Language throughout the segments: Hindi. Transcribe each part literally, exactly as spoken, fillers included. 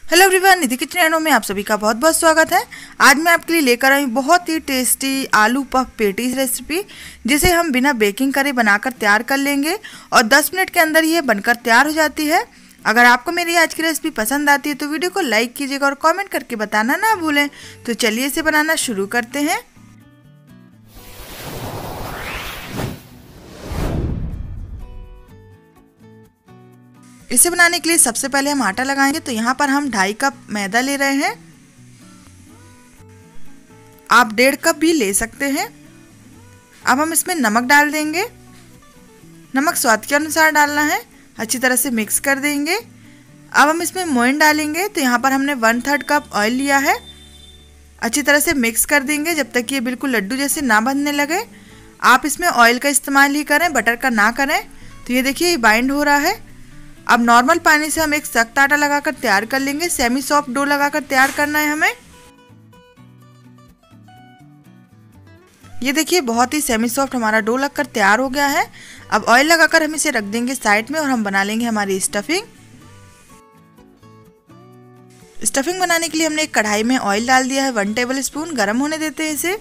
Hello everyone, Nidhi kitchen and home में आप सभी का बहुत बहुत स्वागत है। आज मैं आपके लिए लेकर आई बहुत ही टेस्टी आलू पफ पेटीज रेसिपी, जिसे हम बिना बेकिंग करे बनाकर तैयार कर लेंगे और दस मिनट के अंदर ये बनकर तैयार हो जाती है। अगर आपको मेरी आज की रेसिपी पसंद आती है तो वीडियो को लाइक कीजिएगा और कमेंट करके बताना ना भूलें। तो चलिए इसे बनाना शुरू करते हैं। इसे बनाने के लिए सबसे पहले हम आटा लगाएंगे। तो यहाँ पर हम ढाई कप मैदा ले रहे हैं, आप डेढ़ कप भी ले सकते हैं। अब हम इसमें नमक डाल देंगे, नमक स्वाद के अनुसार डालना है। अच्छी तरह से मिक्स कर देंगे। अब हम इसमें मोइन डालेंगे। तो यहाँ पर हमने वन थर्ड कप ऑयल लिया है। अच्छी तरह से मिक्स कर देंगे जब तक ये बिल्कुल लड्डू जैसे ना बनने लगे। आप इसमें ऑयल का इस्तेमाल ही करें, बटर का ना करें। तो ये देखिए ये बाइंड हो रहा है। अब नॉर्मल पानी से हम एक सख्त आटा लगाकर तैयार कर लेंगे। सेमी सॉफ्ट डो लगाकर तैयार करना है हमें। ये देखिए बहुत ही सेमी सॉफ्ट हमारा डो लगकर तैयार हो गया है। अब ऑयल लगाकर हम इसे रख देंगे साइड में और हम बना लेंगे हमारी स्टफिंग। स्टफिंग बनाने के लिए हमने एक कढ़ाई में ऑयल डाल दिया है, वन टेबल स्पून। गर्म होने देते हैं इसे।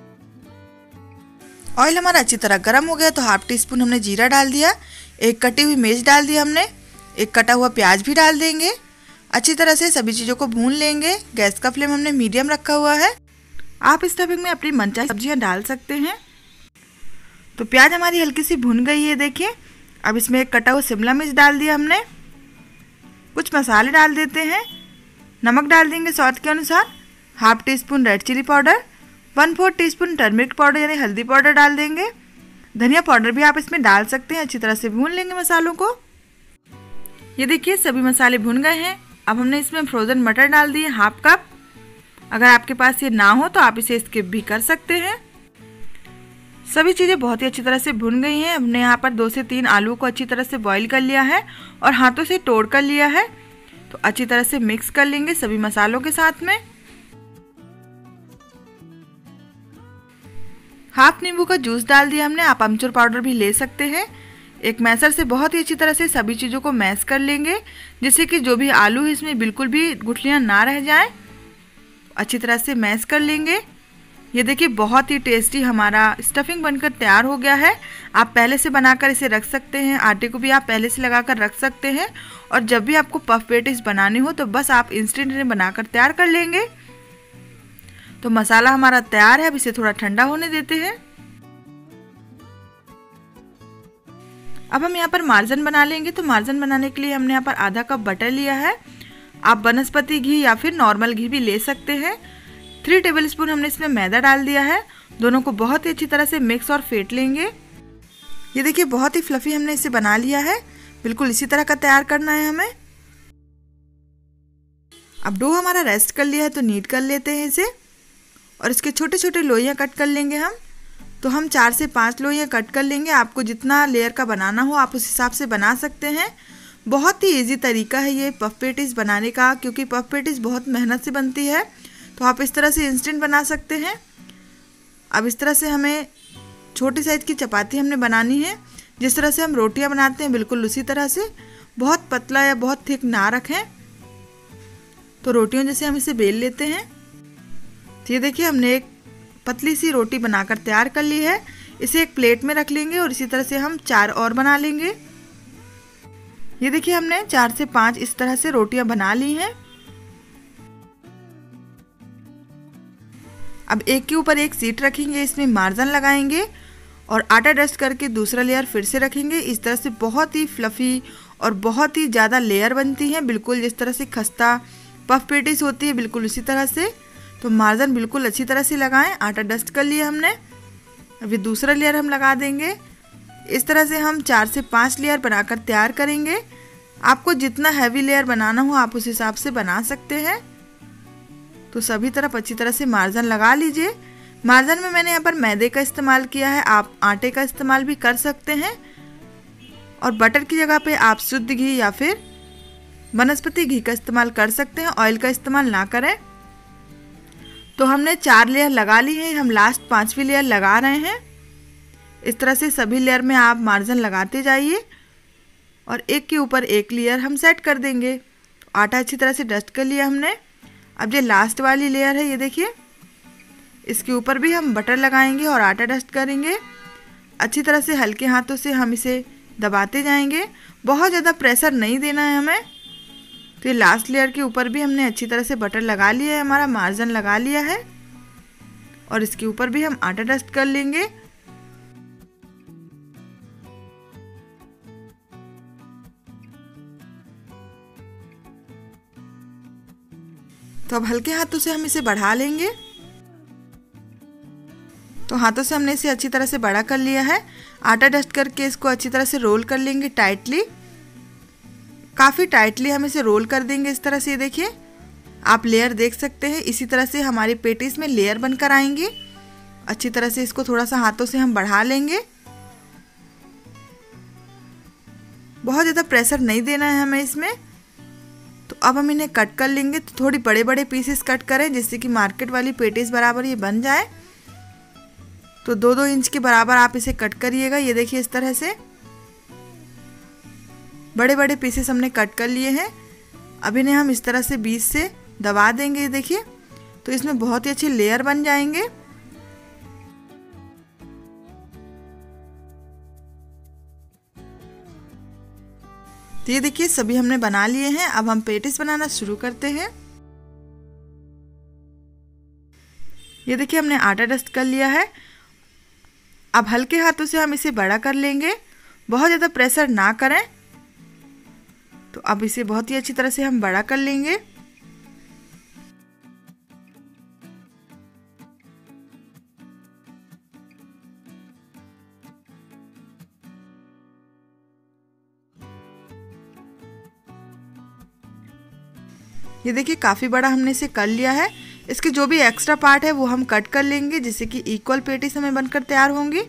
ऑयल हमारा अच्छी तरह गर्म हो गया तो हाफ टी स्पून हमने जीरा डाल दिया, एक कटी हुई मिर्च डाल दी हमने, एक कटा हुआ प्याज भी डाल देंगे। अच्छी तरह से सभी चीज़ों को भून लेंगे। गैस का फ्लेम हमने मीडियम रखा हुआ है। आप स्टफिंग में अपनी मनचाही सब्जियां डाल सकते हैं। तो प्याज हमारी हल्की सी भुन गई है देखिए। अब इसमें एक कटा हुआ शिमला मिर्च डाल दिया हमने। कुछ मसाले डाल देते हैं। नमक डाल देंगे स्वाद के अनुसार, half teaspoon red chilli powder, one fourth teaspoon turmeric powder यानी हल्दी पाउडर डाल देंगे। धनिया पाउडर भी आप इसमें डाल सकते हैं। अच्छी तरह से भून लेंगे मसालों को। ये देखिए सभी मसाले भुन गए हैं। अब हमने इसमें फ्रोज़न मटर डाल दिए हाफ कप। अगर आपके पास ये ना हो तो आप इसे स्किप भी कर सकते हैं। सभी चीज़ें बहुत ही अच्छी तरह से भुन गई हैं। हमने यहाँ पर दो से तीन आलू को अच्छी तरह से बॉईल कर लिया है और हाथों से तोड़ कर लिया है। तो अच्छी तरह से मिक्स कर लेंगे सभी मसालों के साथ में। हाफ नींबू का जूस डाल दिया हमने, आप अमचूर पाउडर भी ले सकते हैं। एक मैसर से बहुत ही अच्छी तरह से सभी चीज़ों को मैश कर लेंगे, जिससे कि जो भी आलू है इसमें बिल्कुल भी गुठलियाँ ना रह जाएं। अच्छी तरह से मैश कर लेंगे। ये देखिए बहुत ही टेस्टी हमारा स्टफिंग बनकर तैयार हो गया है। आप पहले से बनाकर इसे रख सकते हैं, आटे को भी आप पहले से लगाकर रख सकते हैं। और जब भी आपको पफ पेटीज बनाने हो तो बस आप इंस्टेंट इन्हें बनाकर तैयार कर लेंगे। तो मसाला हमारा तैयार है। अब इसे थोड़ा ठंडा होने देते हैं। अब हम यहाँ पर मार्जन बना लेंगे। तो मार्जन बनाने के लिए हमने यहाँ पर आधा कप बटर लिया है। आप वनस्पति घी या फिर नॉर्मल घी भी ले सकते हैं। थ्री टेबल स्पून हमने इसमें मैदा डाल दिया है। दोनों को बहुत ही अच्छी तरह से मिक्स और फेंट लेंगे। ये देखिए बहुत ही फ्लफी हमने इसे बना लिया है। बिल्कुल इसी तरह का तैयार करना है हमें। अब डो हमारा रेस्ट कर लिया है तो नीट कर लेते हैं इसे और इसके छोटे छोटे लोइयाँ कट कर लेंगे हम। तो हम चार से पाँच लोइयाँ कट कर लेंगे। आपको जितना लेयर का बनाना हो आप उस हिसाब से बना सकते हैं। बहुत ही इजी तरीका है ये पफ पेटीज बनाने का, क्योंकि पफ पेटीज बहुत मेहनत से बनती है। तो आप इस तरह से इंस्टेंट बना सकते हैं। अब इस तरह से हमें छोटी साइज़ की चपाती हमने बनानी है। जिस तरह से हम रोटियां बनाते हैं बिल्कुल उसी तरह से, बहुत पतला या बहुत थिक ना रखें। तो रोटियों जैसे हम इसे बेल लेते हैं। तो ये देखिए हमने एक पतली सी रोटी बनाकर तैयार कर ली है। इसे एक प्लेट में रख लेंगे और इसी तरह से हम चार और बना लेंगे। ये देखिए हमने चार से पाँच इस तरह से रोटियां बना ली हैं। अब एक के ऊपर एक सीट रखेंगे, इसमें मार्जन लगाएंगे और आटा डस्ट करके दूसरा लेयर फिर से रखेंगे। इस तरह से बहुत ही फ्लफ़ी और बहुत ही ज़्यादा लेयर बनती हैं, बिल्कुल जिस तरह से खस्ता पफ पेटीज होती है बिल्कुल उसी तरह से। तो मार्जन बिल्कुल अच्छी तरह से लगाएं। आटा डस्ट कर लिया हमने। अभी दूसरा लेयर हम लगा देंगे। इस तरह से हम चार से पाँच लेयर बनाकर तैयार करेंगे। आपको जितना हैवी लेयर बनाना हो आप उस हिसाब से बना सकते हैं। तो सभी तरफ अच्छी तरह से मार्जन लगा लीजिए। मार्जन में मैंने यहाँ पर मैदे का इस्तेमाल किया है, आप आटे का इस्तेमाल भी कर सकते हैं। और बटर की जगह पे आप शुद्ध घी या फिर वनस्पति घी का इस्तेमाल कर सकते हैं, ऑयल का इस्तेमाल ना करें। तो हमने चार लेयर लगा ली है, हम लास्ट पांचवी लेयर लगा रहे हैं। इस तरह से सभी लेयर में आप मार्जिन लगाते जाइए और एक के ऊपर एक लेयर हम सेट कर देंगे आटा अच्छी तरह से डस्ट कर लिया हमने। अब ये लास्ट वाली लेयर है, ये देखिए, इसके ऊपर भी हम बटर लगाएंगे और आटा डस्ट करेंगे। अच्छी तरह से हल्के हाथों से हम इसे दबाते जाएंगे, बहुत ज़्यादा प्रेशर नहीं देना है हमें। तो ये लास्ट लेयर के ऊपर भी हमने अच्छी तरह से बटर लगा लिया है, हमारा मार्जिन लगा लिया है, और इसके ऊपर भी हम आटा डस्ट कर लेंगे। तो अब हल्के हाथों से हम इसे बढ़ा लेंगे। तो हाथों से हमने इसे अच्छी तरह से बड़ा कर लिया है। आटा डस्ट करके इसको अच्छी तरह से रोल कर लेंगे टाइटली, काफ़ी टाइटली हम इसे रोल कर देंगे इस तरह से। ये देखिए, आप लेयर देख सकते हैं, इसी तरह से हमारी पेटीज में लेयर बनकर आएंगी। अच्छी तरह से इसको थोड़ा सा हाथों से हम बढ़ा लेंगे, बहुत ज़्यादा प्रेशर नहीं देना है हमें इसमें। तो अब हम इन्हें कट कर लेंगे। तो थोड़ी बड़े बड़े पीसेस कट करें जिससे कि मार्केट वाली पेटीज बराबर ये बन जाए। तो दो दो इंच के बराबर आप इसे कट करिएगा। ये देखिए, इस तरह से बड़े बड़े पीसेस हमने कट कर लिए हैं। अब इन्हें हम इस तरह से बीच से दबा देंगे। ये देखिए, तो इसमें बहुत ही अच्छे लेयर बन जाएंगे। तो ये देखिए, सभी हमने बना लिए हैं। अब हम पेटीज बनाना शुरू करते हैं। ये देखिए, हमने आटा डस्ट कर लिया है। अब हल्के हाथों से हम इसे बड़ा कर लेंगे, बहुत ज़्यादा प्रेशर ना करें। तो अब इसे बहुत ही अच्छी तरह से हम बड़ा कर लेंगे। ये देखिए, काफ़ी बड़ा हमने इसे कर लिया है। इसके जो भी एक्स्ट्रा पार्ट है वो हम कट कर लेंगे जिससे कि इक्वल पेटीज हमें बनकर तैयार होंगी।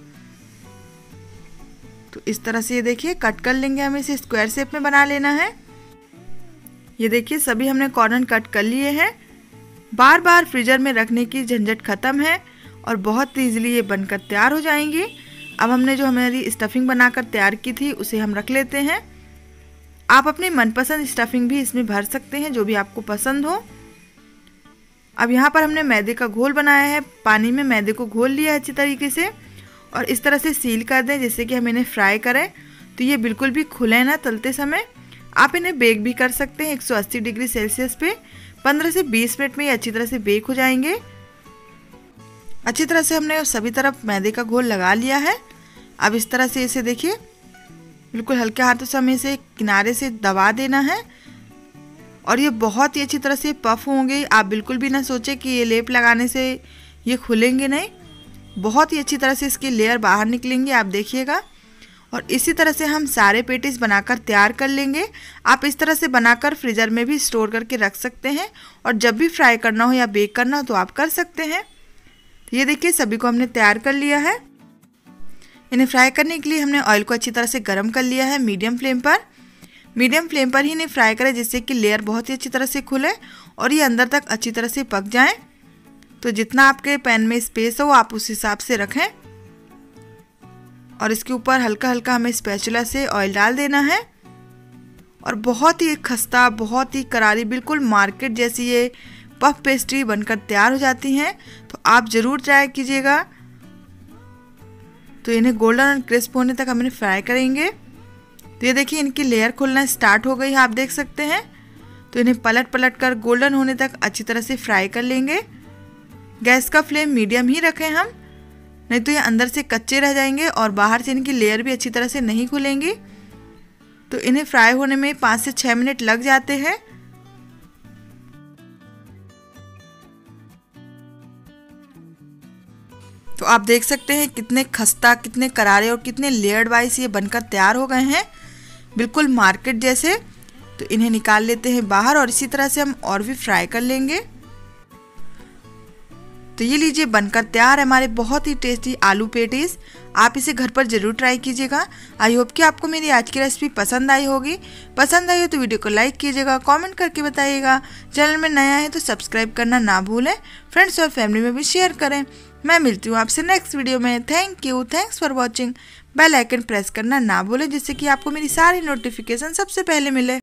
तो इस तरह से ये देखिए, कट कर लेंगे, हमें इसे स्क्वायर शेप में बना लेना है। ये देखिए, सभी हमने कॉर्नर कट कर लिए हैं। बार बार फ्रीजर में रखने की झंझट ख़त्म है और बहुत ईजिली ये बनकर तैयार हो जाएंगी। अब हमने जो हमारी स्टफिंग बनाकर तैयार की थी उसे हम रख लेते हैं। आप अपनी मनपसंद स्टफिंग भी इसमें भर सकते हैं, जो भी आपको पसंद हो। अब यहाँ पर हमने मैदे का घोल बनाया है। पानी में मैदे को घोल लिया है अच्छी तरीके से और इस तरह से सील कर दें जिससे कि हम इन्हें फ्राई करें तो ये बिल्कुल भी खुले ना तलते समय। आप इन्हें बेक भी कर सकते हैं एक सौ अस्सी डिग्री सेल्सियस पे। पंद्रह से बीस मिनट में ये अच्छी तरह से बेक हो जाएंगे। अच्छी तरह से हमने सभी तरफ मैदे का घोल लगा लिया है। अब इस तरह से इसे देखिए, बिल्कुल हल्के हाथों से हमें इसे किनारे से दबा देना है और ये बहुत ही अच्छी तरह से पफ होंगे। आप बिल्कुल भी ना सोचें कि ये लेप लगाने से ये खुलेंगे नहीं, बहुत ही अच्छी तरह से इसकी लेयर बाहर निकलेंगे, आप देखिएगा। और इसी तरह से हम सारे पेटीज बनाकर तैयार कर लेंगे। आप इस तरह से बनाकर फ्रीजर में भी स्टोर करके रख सकते हैं और जब भी फ्राई करना हो या बेक करना हो तो आप कर सकते हैं। ये देखिए, सभी को हमने तैयार कर लिया है। इन्हें फ्राई करने के लिए हमने ऑयल को अच्छी तरह से गर्म कर लिया है मीडियम फ्लेम पर। मीडियम फ्लेम पर ही इन्हें फ्राई करें जिससे कि लेयर बहुत ही अच्छी तरह से खुले और ये अंदर तक अच्छी तरह से पक जाएं। तो जितना आपके पैन में स्पेस हो आप उस हिसाब से रखें और इसके ऊपर हल्का हल्का हमें स्पैचुला से ऑयल डाल देना है। और बहुत ही खस्ता, बहुत ही करारी, बिल्कुल मार्केट जैसी ये पफ पेस्ट्री बनकर तैयार हो जाती हैं। तो आप ज़रूर ट्राई कीजिएगा। तो इन्हें गोल्डन और क्रिस्प होने तक हम इन्हें फ्राई करेंगे। तो ये देखिए, इनकी लेयर खुलना स्टार्ट हो गई है, आप देख सकते हैं। तो इन्हें पलट पलट कर गोल्डन होने तक अच्छी तरह से फ्राई कर लेंगे। गैस का फ्लेम मीडियम ही रखें हम, नहीं तो ये अंदर से कच्चे रह जाएंगे और बाहर से इनकी लेयर भी अच्छी तरह से नहीं खुलेंगी। तो इन्हें फ्राई होने में पाँच से छः मिनट लग जाते हैं। तो आप देख सकते हैं कितने खस्ता, कितने करारे और कितने लेयर्ड वाइज ये बनकर तैयार हो गए हैं, बिल्कुल मार्केट जैसे। तो इन्हें निकाल लेते हैं बाहर और इसी तरह से हम और भी फ्राई कर लेंगे। तो ये लीजिए, बनकर तैयार है हमारे बहुत ही टेस्टी आलू पेटीज। आप इसे घर पर ज़रूर ट्राई कीजिएगा। आई होप कि आपको मेरी आज की रेसिपी पसंद आई होगी। पसंद आई हो तो वीडियो को लाइक कीजिएगा, कमेंट करके बताइएगा। चैनल में नया है तो सब्सक्राइब करना ना भूलें, फ्रेंड्स और फैमिली में भी शेयर करें। मैं मिलती हूँ आपसे नेक्स्ट वीडियो में। Thank you, thanks for watching. Bell icon press करना ना भूलें जिससे कि आपको मेरी सारी नोटिफिकेशन सबसे पहले मिले।